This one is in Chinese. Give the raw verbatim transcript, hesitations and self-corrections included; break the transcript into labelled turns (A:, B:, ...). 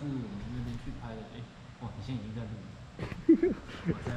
A: 次我们那边去拍的，哎，哇，你现在已经在录了。